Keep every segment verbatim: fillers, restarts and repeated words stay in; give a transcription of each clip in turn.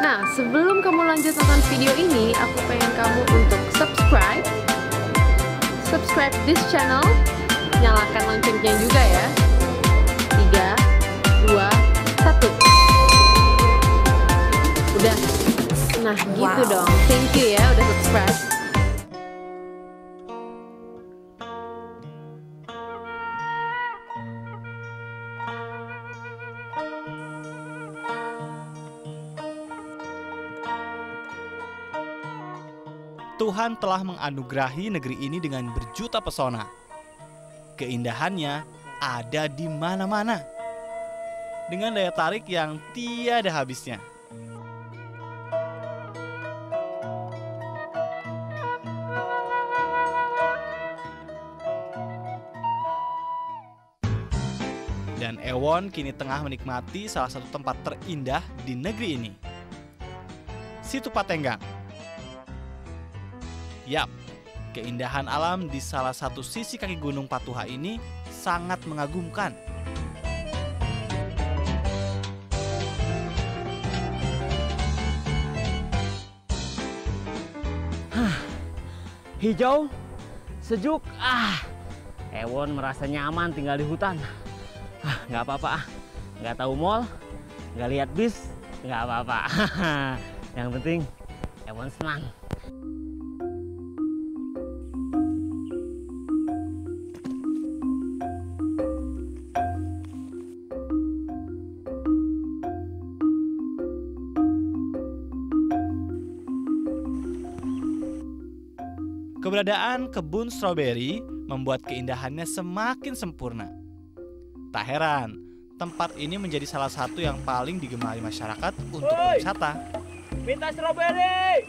Nah, sebelum kamu lanjut nonton video ini, aku pengen kamu untuk subscribe, subscribe this channel, nyalakan loncengnya juga ya. Tiga, dua, satu. Udah. Nah, gitu Wow. dong. Thank you ya udah subscribe. Tuhan telah menganugerahi negeri ini dengan berjuta pesona. Keindahannya ada di mana-mana, dengan daya tarik yang tiada habisnya. Dan Ewon kini tengah menikmati salah satu tempat terindah di negeri ini, Situ Patenggang. Yap, keindahan alam di salah satu sisi kaki Gunung Patuha ini sangat mengagumkan. Hijau, sejuk, ah, Ewon merasa nyaman tinggal di hutan. Ah, nggak apa-apa, ah. Nggak tahu mall, nggak lihat bis, nggak apa-apa. Yang penting Ewon senang. Keberadaan kebun stroberi membuat keindahannya semakin sempurna. Tak heran, tempat ini menjadi salah satu yang paling digemari masyarakat untuk Oi! berwisata. Minta stroberi!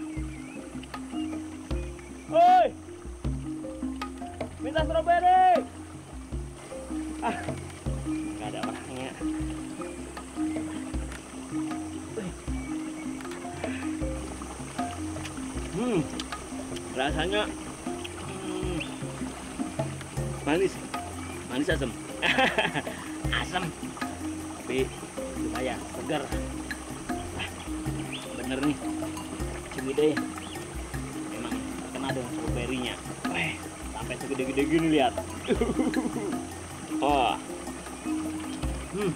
Oi! Minta stroberi! Ah, nggak ada orangnya. Hmm, rasanya hmm, manis, manis asam, asam, tapi lumayan segar. Ah, bener nih, Cimide memang terkenal dengan stroberinya. Weh, sampai segede-gede gini lihat. Oh, hmm.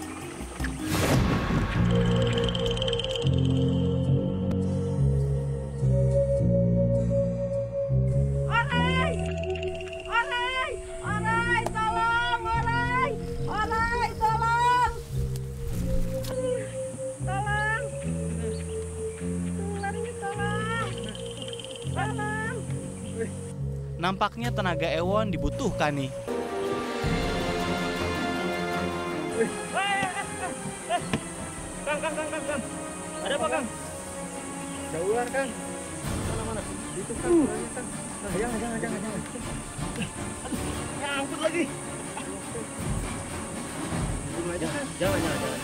Nampaknya tenaga Ewon dibutuhkan nih. Kang, Kang, Kang, Kang, Kang. Ada apa, Kang? Jauhan, Kang. Mana, mana? Itu, Kang. Uh. Kang. Nah, jangan, jangan, jangan, jangan. Nyangkut lagi. Tunggu aja, Kang. Jangan, jangan, jangan.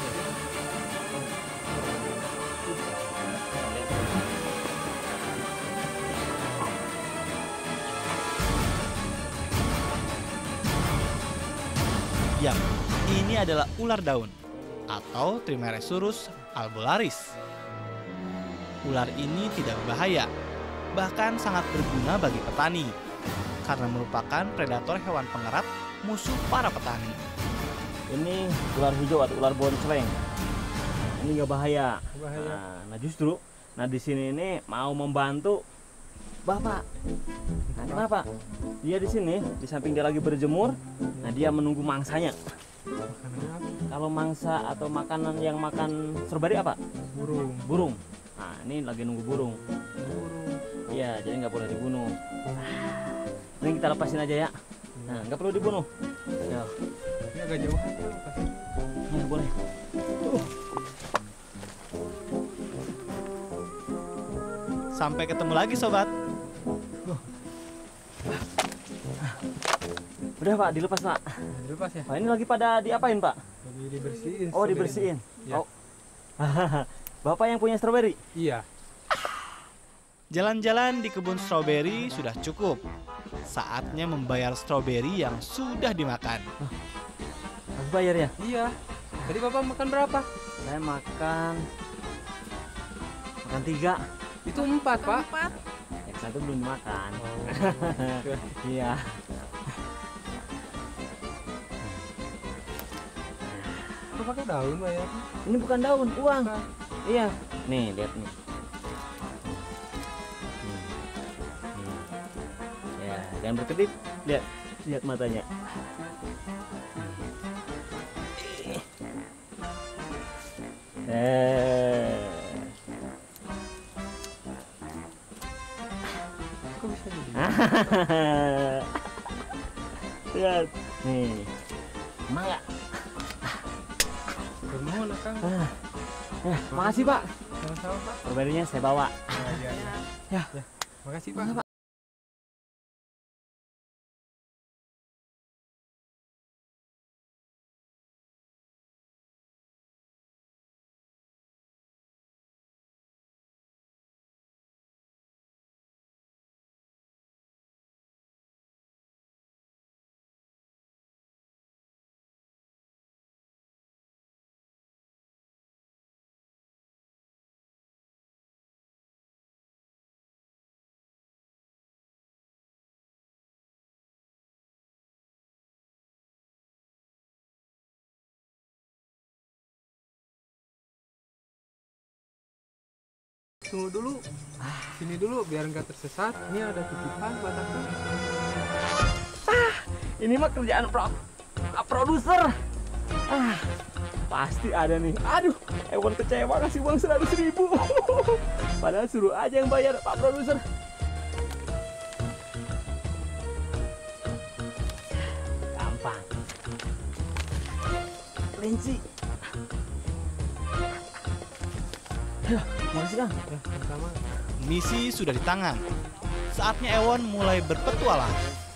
Ya, ini adalah ular daun atau Trimeresurus albularis. Ular ini tidak berbahaya, bahkan sangat berguna bagi petani karena merupakan predator hewan pengerat musuh para petani. Ini ular hijau atau ular bonceng. Ini nggak bahaya. Bahaya. Nah, nah justru, nah di sini ini mau membantu Bapak. Nah, kenapa? Dia di sini, di samping dia lagi berjemur, nah dia menunggu mangsanya. Makanannya apa? Kalau mangsa atau makanan yang makan stroberi apa? Burung. Burung. Nah, ini lagi nunggu burung. Burung. Iya, jadi nggak boleh dibunuh. Ini kita lepasin aja ya. Nah, nggak perlu dibunuh. Ya, Ini agak jauh aja, lepasin. ya boleh. Sampai ketemu lagi sobat. Udah Pak, dilepas Pak. Dilepas ya? Pak, ini lagi pada diapain Pak? Lagi dibersihin. Oh, stroberi. dibersihin. Iya. Oh. Bapak yang punya stroberi? Iya. Jalan-jalan di kebun stroberi sudah cukup. Saatnya membayar stroberi yang sudah dimakan. Harus bayar ya? Iya. Tadi Bapak makan berapa? Saya makan Kan tiga. Itu empat, Pak. Empat. Yang satu belum dimakan. Oh. Iya. Kok pakai daun bayar? Ini bukan daun, uang. Iya. Nih, lihat nih. Hmm. Hmm. Ya, jangan berkedip. Lihat, lihat matanya. Eh. Kok bisa jadi? Lihat. Nih. Emang nggak? Bermohon, Kang. Ah. Ya, makasih, Pak. Sama-sama, Pak. Strawberry-nya saya bawa. Oh, iya, iya. Ya. Ya. Makasih, Pak. Masa, Pak? Tunggu dulu. Sini dulu biar nggak tersesat. Ini ada titipan buat aku. Ini mah kerjaan pro ah, produser. Ah, pasti ada nih. Aduh, Ewon kecewa kasih uang seratus ribu. Padahal suruh aja yang bayar, Pak produser. Gampang. Kelinci. Ayo, makasih Kang. Ya, sama-sama. Misi sudah di tangan. Saatnya Ewon mulai berpetualang.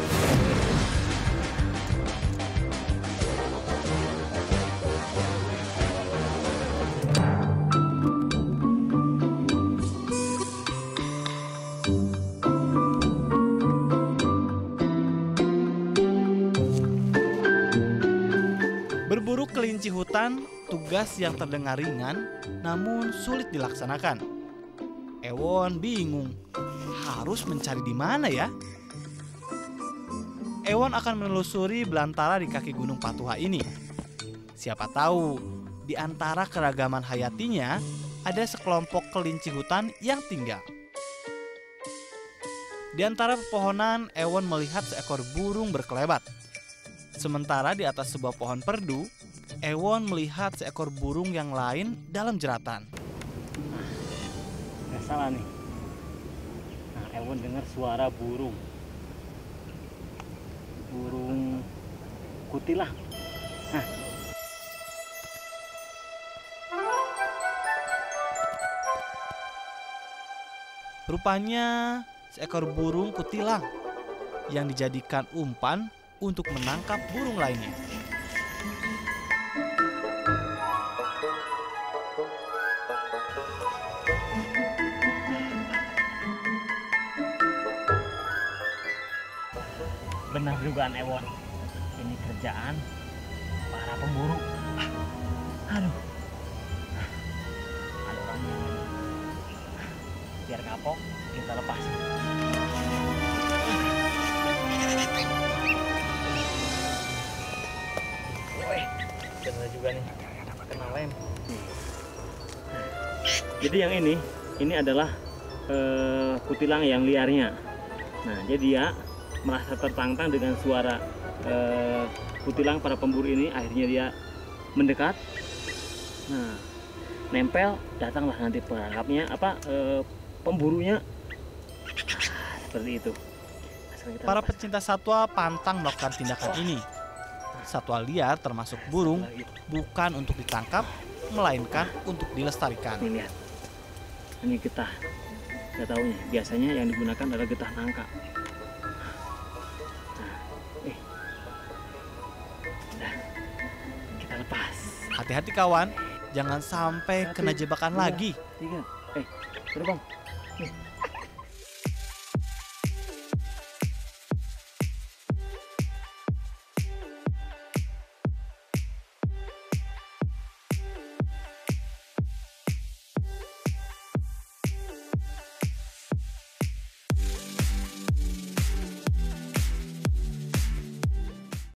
Berburu kelinci hutan, tugas yang terdengar ringan namun sulit dilaksanakan. Ewon bingung, harus mencari di mana ya? Ewon akan menelusuri belantara di kaki Gunung Patuha ini. Siapa tahu, di antara keragaman hayatinya, ada sekelompok kelinci hutan yang tinggal. Di antara pepohonan, Ewon melihat seekor burung berkelebat. Sementara di atas sebuah pohon perdu, Ewon melihat seekor burung yang lain dalam jeratan. Nggak salah nih. Nah, Ewon dengar suara burung. Burung kutilang. Nah. Rupanya seekor burung kutilang yang dijadikan umpan untuk menangkap burung lainnya. Benar dugaan Ewon. Ini kerjaan para pemburu. Aduh. Ada orangnya. Biar kapok, kita lepasin. Wih, benar juga nih. Kena lem. Jadi yang ini, ini adalah eh, kutilang yang liarnya. Nah, jadi dia merasa tertantang dengan suara eh, kutilang para pemburu ini, akhirnya dia mendekat. Nah, nempel, datanglah nanti perangkapnya apa eh, pemburunya. Ah, seperti itu. Nah, Para pecinta satwa pantang melakukan tindakan ini. Satwa liar termasuk burung bukan untuk ditangkap, melainkan untuk dilestarikan. Nih lihat, ini getah. Gak taunya, biasanya yang digunakan adalah getah nangka. Hati-hati kawan, jangan sampai kena jebakan lagi. Tiga. Eh, udah bang. Nih.